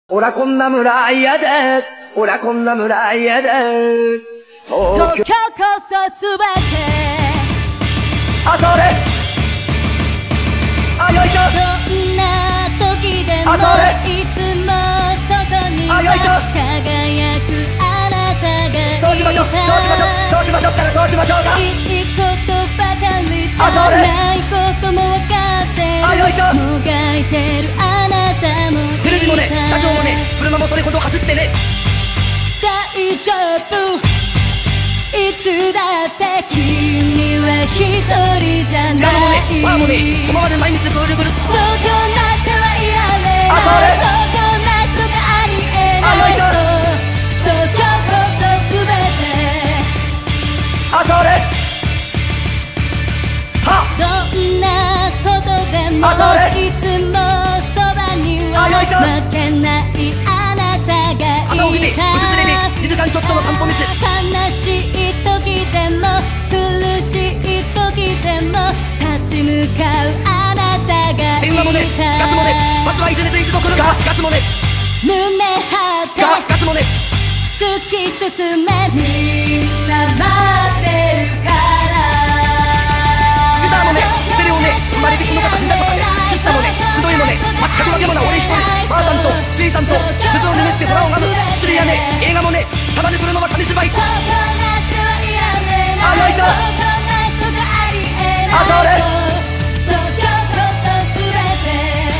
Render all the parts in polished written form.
オラこんな村嫌で、オラこんな村嫌で、 東京こそすべてあ、それあ、よいしょどんな時でもあ、それいつも外にはあ、よいしょ輝くあなたがいたそうしましょう、そうしましょう、そうしましょうからそうしましょうかいいことばかりじゃあ、それないことも分かってるあ、よいしょもがいてるあなたもいたテレビもね、ラジオもね、車もそれほど走ってね大丈夫いつだって君は一人じゃないテラもね、パーもね、このままで毎日ブルブルどこなしではいられないあ、それどこなしとかありえないあ、よいしょ東京こそすべてあ、それはどんなことでもあ、それいつもそばにはあ、よいしょ負けないあなたが朝起きて、 いた牛連れで2時間ちょっとの散歩道悲しい時でも苦しい時でも立ち向かうあなたがいた電話もね、ガスもね、バスはいずれと一度来るがガスもね、 胸張ってガスもね突き進めみんな待ってるからギターもね、ステレオね、生まれてこの方みんなとかねちっさもね、集いもね、全くわけもない俺一人ばあさんとじいさんと頭上に練って空を拝む薬やね、映画もね、たまに来るのは紙芝居どこなしではいられあ、 ないよいしょどこなしとかありえないあ、それ東京こそすべて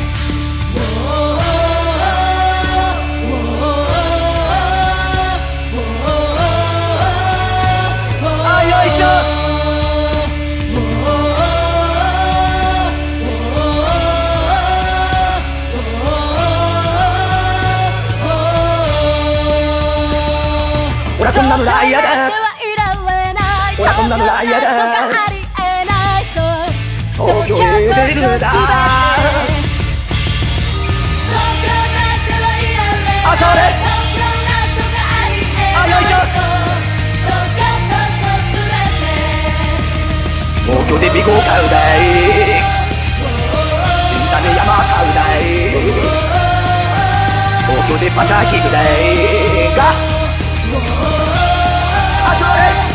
あ、よいしょオラこんな村嫌だオラこんな村嫌だ東京へ出れるだあ、それあ、よいしょ東京でビゴを買うだい銀座で山買うだい東京でパサーヒルだいがあ、それ